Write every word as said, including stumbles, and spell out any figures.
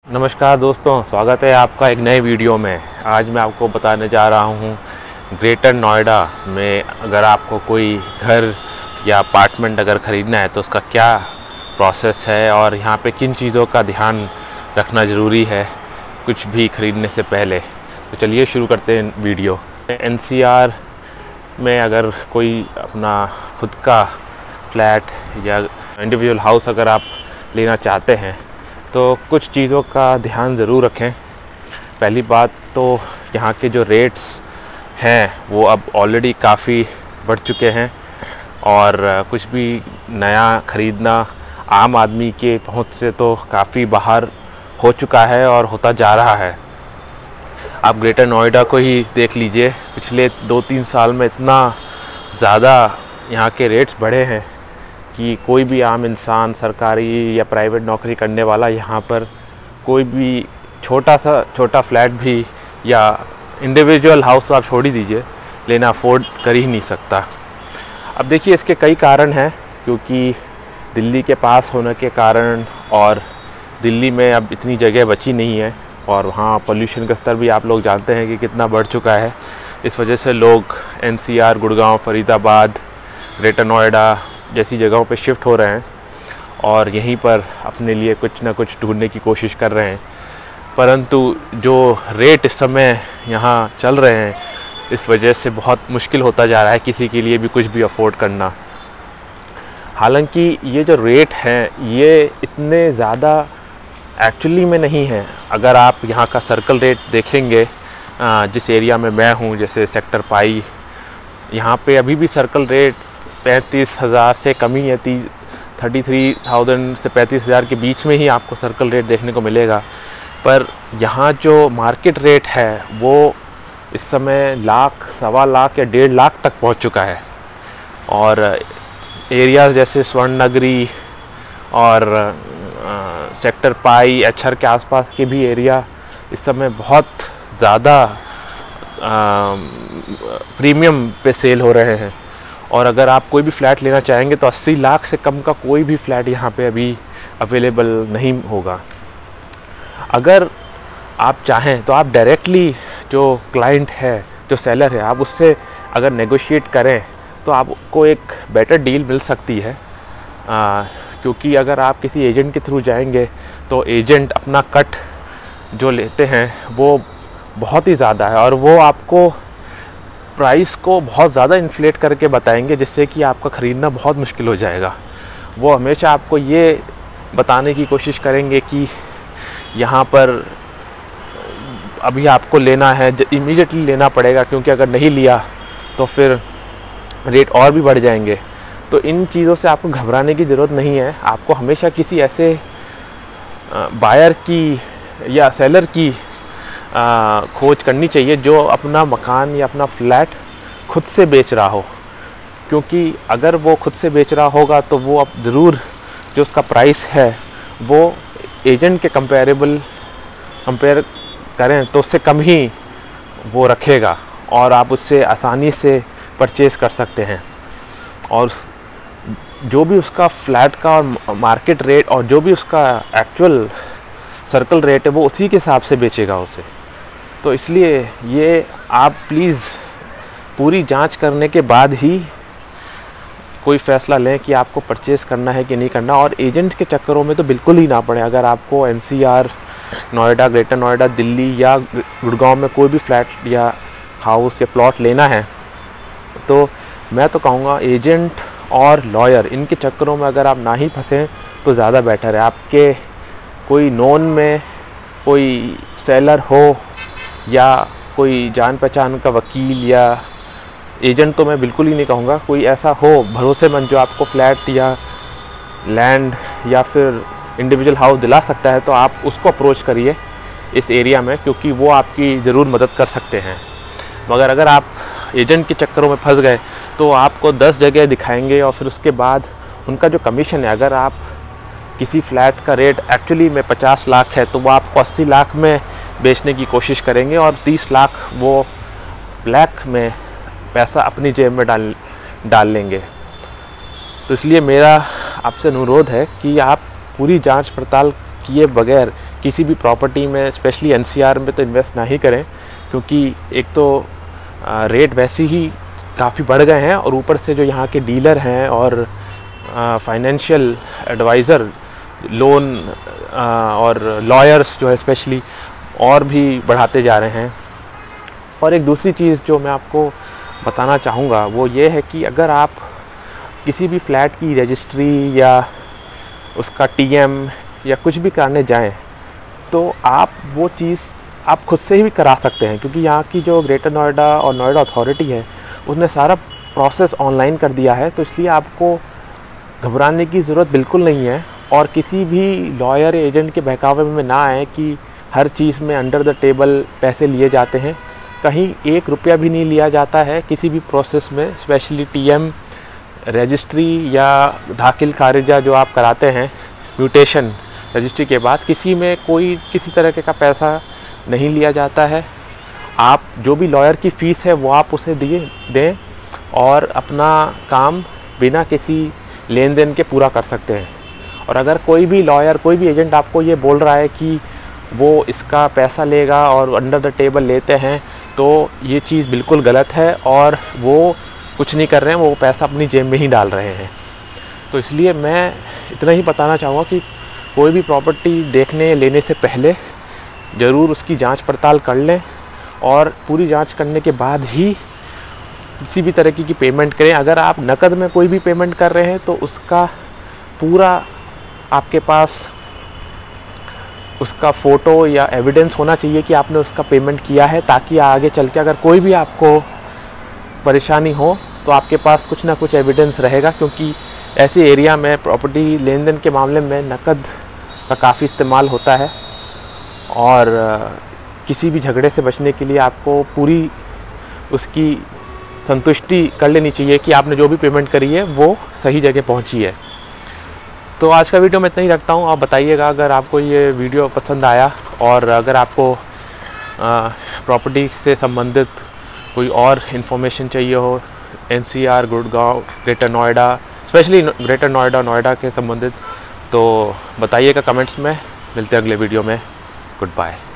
नमस्कार दोस्तों, स्वागत है आपका एक नए वीडियो में। आज मैं आपको बताने जा रहा हूँ ग्रेटर नोएडा में अगर आपको कोई घर या अपार्टमेंट अगर ख़रीदना है तो उसका क्या प्रोसेस है और यहाँ पे किन चीज़ों का ध्यान रखना ज़रूरी है कुछ भी ख़रीदने से पहले। तो चलिए शुरू करते हैं वीडियो। एन सी आर में अगर कोई अपना खुद का फ्लैट या इंडिविजुअल हाउस अगर आप लेना चाहते हैं तो कुछ चीज़ों का ध्यान ज़रूर रखें। पहली बात तो यहाँ के जो रेट्स हैं वो अब ऑलरेडी काफ़ी बढ़ चुके हैं और कुछ भी नया ख़रीदना आम आदमी के पहुँच से तो काफ़ी बाहर हो चुका है और होता जा रहा है। आप ग्रेटर नोएडा को ही देख लीजिए, पिछले दो तीन साल में इतना ज़्यादा यहाँ के रेट्स बढ़े हैं कि कोई भी आम इंसान सरकारी या प्राइवेट नौकरी करने वाला यहाँ पर कोई भी छोटा सा छोटा फ्लैट भी या इंडिविजुअल हाउस तो आप छोड़ ही दीजिए, लेना अफोर्ड कर ही नहीं सकता। अब देखिए इसके कई कारण हैं, क्योंकि दिल्ली के पास होने के कारण और दिल्ली में अब इतनी जगह बची नहीं है और वहाँ पोल्यूशन का स्तर भी आप लोग जानते हैं कि कितना बढ़ चुका है। इस वजह से लोग N C R, Gurgaon, Faridabad, greater Noida जैसी जगहों पे शिफ्ट हो रहे हैं और यहीं पर अपने लिए कुछ ना कुछ ढूंढने की कोशिश कर रहे हैं। परंतु जो रेट इस समय यहाँ चल रहे हैं इस वजह से बहुत मुश्किल होता जा रहा है किसी के लिए भी कुछ भी अफोर्ड करना। हालांकि ये जो रेट हैं ये इतने ज़्यादा एक्चुअली में नहीं है। अगर आप यहाँ का सर्कल रेट देखेंगे, जिस एरिया में मैं हूँ जैसे सेक्टर पाई, यहाँ पे अभी भी सर्कल रेट पैंतीस हज़ार से कम ही है। ती थर्टी थ्री थाउजेंड से पैंतीस हज़ार के बीच में ही आपको सर्कल रेट देखने को मिलेगा। पर यहाँ जो मार्केट रेट है वो इस समय लाख, सवा लाख या डेढ़ लाख तक पहुँच चुका है। और एरियाज़ जैसे स्वर्ण नगरी और आ, सेक्टर पाई, एचर के आसपास के भी एरिया इस समय बहुत ज़्यादा प्रीमियम पे सेल हो रहे हैं। और अगर आप कोई भी फ़्लैट लेना चाहेंगे तो अस्सी लाख से कम का कोई भी फ़्लैट यहाँ पे अभी अवेलेबल नहीं होगा। अगर आप चाहें तो आप डायरेक्टली जो क्लाइंट है, जो सेलर है, आप उससे अगर नेगोशिएट करें तो आपको एक बेटर डील मिल सकती है। आ, क्योंकि अगर आप किसी एजेंट के थ्रू जाएंगे तो एजेंट अपना कट जो लेते हैं वो बहुत ही ज़्यादा है और वो आपको प्राइस को बहुत ज़्यादा इन्फ्लेट करके बताएंगे, जिससे कि आपका ख़रीदना बहुत मुश्किल हो जाएगा। वो हमेशा आपको ये बताने की कोशिश करेंगे कि यहाँ पर अभी आपको लेना है, इमीडिएटली लेना पड़ेगा, क्योंकि अगर नहीं लिया तो फिर रेट और भी बढ़ जाएंगे। तो इन चीज़ों से आपको घबराने की ज़रूरत नहीं है। आपको हमेशा किसी ऐसे बायर की या सेलर की आ, खोज करनी चाहिए जो अपना मकान या अपना फ्लैट खुद से बेच रहा हो। क्योंकि अगर वो खुद से बेच रहा होगा तो वो अब ज़रूर जो उसका प्राइस है वो एजेंट के कंपेरेबल कंपेयर करें तो उससे कम ही वो रखेगा और आप उससे आसानी से परचेज़ कर सकते हैं। और जो भी उसका फ्लैट का और मार्केट रेट और जो भी उसका एक्चुअल सर्कल रेट है वो उसी के हिसाब से बेचेगा उसे। तो इसलिए ये आप प्लीज़ पूरी जांच करने के बाद ही कोई फ़ैसला लें कि आपको परचेज़ करना है कि नहीं करना। और एजेंट के चक्करों में तो बिल्कुल ही ना पड़े। अगर आपको N C R, Noida, greater Noida, Delhi या गुड़गांव में कोई भी फ्लैट या हाउस या प्लॉट लेना है तो मैं तो कहूँगा एजेंट और लॉयर इनके चक्करों में अगर आप ना ही फंसें तो ज़्यादा बेटर है। आपके कोई नोन में कोई सेलर हो या कोई जान पहचान का वकील या एजेंट तो मैं बिल्कुल ही नहीं कहूँगा, कोई ऐसा हो भरोसेमंद जो आपको फ्लैट या लैंड या फिर इंडिविजुअल हाउस दिला सकता है तो आप उसको अप्रोच करिए इस एरिया में, क्योंकि वो आपकी ज़रूर मदद कर सकते हैं। मगर अगर आप एजेंट के चक्करों में फंस गए तो आपको दस जगह दिखाएंगे और फिर उसके बाद उनका जो कमीशन है, अगर आप किसी फ्लैट का रेट एक्चुअली में पचास लाख है तो वो आपको अस्सी लाख में बेचने की कोशिश करेंगे और तीस लाख वो ब्लैक में पैसा अपनी जेब में डाल डाल लेंगे। तो इसलिए मेरा आपसे अनुरोध है कि आप पूरी जांच पड़ताल किए बगैर किसी भी प्रॉपर्टी में, स्पेशली एनसीआर में तो इन्वेस्ट ना ही करें, क्योंकि एक तो रेट वैसे ही काफ़ी बढ़ गए हैं और ऊपर से जो यहाँ के डीलर हैं और फाइनेंशियल एडवाइज़र, लोन और लॉयर्स जो है स्पेशली और भी बढ़ाते जा रहे हैं। और एक दूसरी चीज़ जो मैं आपको बताना चाहूँगा वो ये है कि अगर आप किसी भी फ्लैट की रजिस्ट्री या उसका टीएम या कुछ भी कराने जाएं तो आप वो चीज़ आप खुद से ही करा सकते हैं, क्योंकि यहाँ की जो ग्रेटर नोएडा और नोएडा अथॉरिटी है उसने सारा प्रोसेस ऑनलाइन कर दिया है। तो इसलिए आपको घबराने की ज़रूरत बिल्कुल नहीं है और किसी भी लॉयर एजेंट के बहकावे में ना आए कि हर चीज़ में अंडर द टेबल पैसे लिए जाते हैं। कहीं एक रुपया भी नहीं लिया जाता है किसी भी प्रोसेस में, स्पेशली टीएम, रजिस्ट्री या दाखिल खारिजा जो आप कराते हैं म्यूटेशन रजिस्ट्री के बाद, किसी में कोई किसी तरह का पैसा नहीं लिया जाता है। आप जो भी लॉयर की फ़ीस है वो आप उसे दिए दें और अपना काम बिना किसी लेन देन के पूरा कर सकते हैं। और अगर कोई भी लॉयर, कोई भी एजेंट आपको ये बोल रहा है कि वो इसका पैसा लेगा और अंडर द टेबल लेते हैं, तो ये चीज़ बिल्कुल गलत है और वो कुछ नहीं कर रहे हैं, वो पैसा अपनी जेब में ही डाल रहे हैं। तो इसलिए मैं इतना ही बताना चाहूँगा कि कोई भी प्रॉपर्टी देखने लेने से पहले ज़रूर उसकी जांच पड़ताल कर लें और पूरी जांच करने के बाद ही किसी भी तरह की पेमेंट करें। अगर आप नकद में कोई भी पेमेंट कर रहे हैं तो उसका पूरा आपके पास उसका फ़ोटो या एविडेंस होना चाहिए कि आपने उसका पेमेंट किया है, ताकि आगे चल के अगर कोई भी आपको परेशानी हो तो आपके पास कुछ ना कुछ एविडेंस रहेगा। क्योंकि ऐसे एरिया में प्रॉपर्टी लेन देन के मामले में नकद का काफ़ी इस्तेमाल होता है और किसी भी झगड़े से बचने के लिए आपको पूरी उसकी संतुष्टि कर लेनी चाहिए कि आपने जो भी पेमेंट करी है वो सही जगह पहुंची है। तो आज का वीडियो मैं इतना ही रखता हूं। आप बताइएगा अगर आपको ये वीडियो पसंद आया और अगर आपको प्रॉपर्टी से संबंधित कोई और इन्फॉर्मेशन चाहिए हो, NCR, Gurgaon, greater Noida, specially greater Noida Noida के संबंधित, तो बताइएगा कमेंट्स में। मिलते हैं अगले वीडियो में। Good bye.